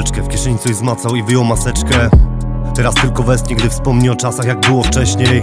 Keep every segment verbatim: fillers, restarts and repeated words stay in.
chwileczkę, w kieszeni coś zmacał i wyjął maseczkę. Teraz tylko westnie, gdy wspomni o czasach jak było wcześniej.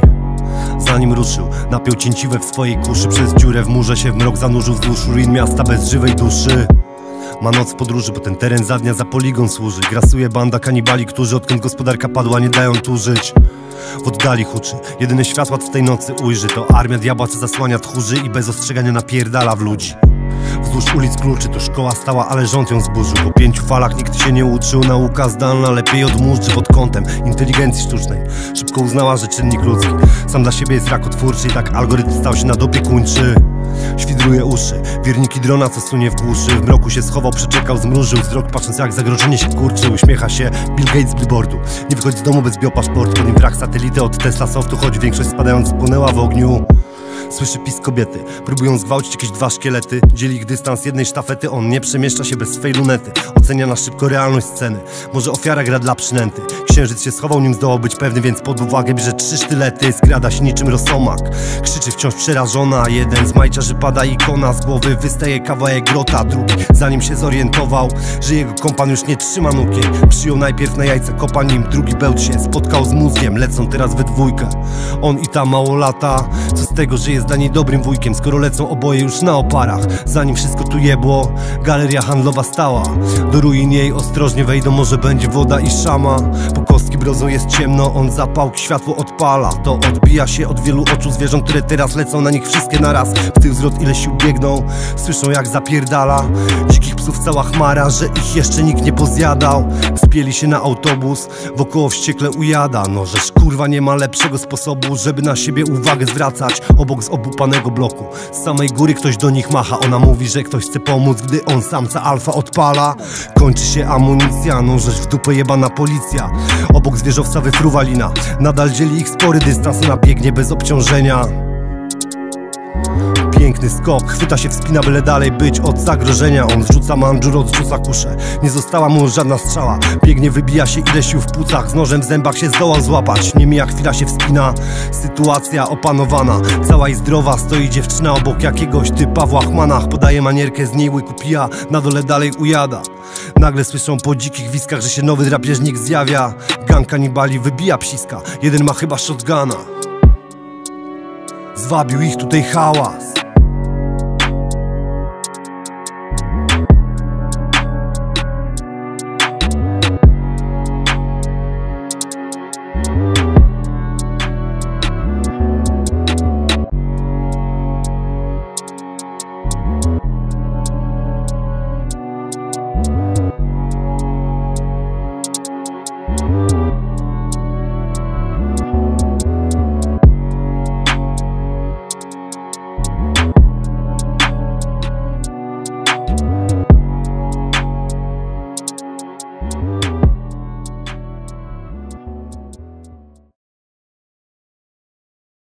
Zanim ruszył, napiął cięciwe w swojej kuszy. Przez dziurę w murze się w mrok zanurzył wzdłuż ruin miasta bez żywej duszy. Ma noc w podróży, bo ten teren za dnia za poligon służy. Grasuje banda kanibali, którzy odkąd gospodarka padła nie dają tu żyć. W oddali huczy, jedyne światła co tej nocy ujrzy. To armia diabła co zasłania tchórzy i bez ostrzegania napierdala w ludzi. Wzdłuż ulic kluczy, to szkoła stała, ale rząd ją zburzył. Po pięciu falach nikt się nie uczył, nauka zdalna lepiej odmóżdży pod kątem inteligencji sztucznej. Szybko uznała, że czynnik ludzki sam dla siebie jest rakotwórczy i tak algorytm stał się nadopiekuńczy. Świdruje uszy, wierniki drona co sunie w głuszy. W mroku się schował, przeczekał, zmrużył wzrok, patrząc jak zagrożenie się kurczy. Uśmiecha się Bill Gates z billboardu. Nie wychodzi z domu bez biopaszportu. Pod nim wrak satelity od Tesla Softu, choć większość spadając spłonęła w ogniu. Słyszy pisk kobiety, próbują zgwałcić jakieś dwa szkielety. Dzieli ich dystans jednej sztafety, on nie przemieszcza się bez swej lunety. Ocenia na szybko realność sceny, może ofiara gra dla przynęty. Księżyc się schował, nim zdołał być pewny, więc pod uwagę bierze trzy sztylety. Skrada się niczym rosomak, krzyczy wciąż przerażona. Jeden z majciarzy pada ikona, z głowy wystaje kawałek grota. Drugi, zanim się zorientował, że jego kompan już nie trzyma nukiej, przyjął najpierw na jajce kopa, nim drugi bełt się spotkał z mózgiem. Lecą teraz we dwójkę, on i ta małolata. Co z tego, że jest dla niej dobrym wujkiem, skoro lecą oboje już na oparach. Zanim wszystko tu jebło, galeria handlowa stała. Do ruin jej ostrożnie wejdą, może będzie woda i szama. Po kostki brozą jest ciemno, on zapałki światło odpala. To odbija się od wielu oczu zwierząt, które teraz lecą na nich wszystkie naraz. W tył zwrot ile sił biegną, słyszą jak zapierdala. Dzikich psów cała chmara, że ich jeszcze nikt nie pozjadał. Spieli się na autobus, wokoło wściekle ujada. No żeż kurwa nie ma lepszego sposobu, żeby na siebie uwagę zwracać. Obok z obupanego bloku, z samej góry ktoś do nich macha. Ona mówi, że ktoś chce pomóc, gdy on samca alfa odpala. Kończy się amunicja, no żeż w dupę jebana policja. Obok zwierzowca wyfruwa lina, nadal dzieli ich spory dystans. Ona biegnie bez obciążenia. Piękny skok, chwyta się, wspina, byle dalej być od zagrożenia. On zrzuca mandżur, odrzuca kuszę, nie została mu żadna strzała. Biegnie, wybija się ile sił w płucach, z nożem w zębach się zdołał złapać. Nie mija chwila, się wspina, sytuacja opanowana. Cała i zdrowa, stoi dziewczyna obok jakiegoś typa w łachmanach. Podaje manierkę, z niej łyku pija, na dole dalej ujada. Nagle słyszą po dzikich wiskach, że się nowy drapieżnik zjawia. Gang kanibali wybija psiska, jeden ma chyba shotguna. Zwabił ich tutaj hałas.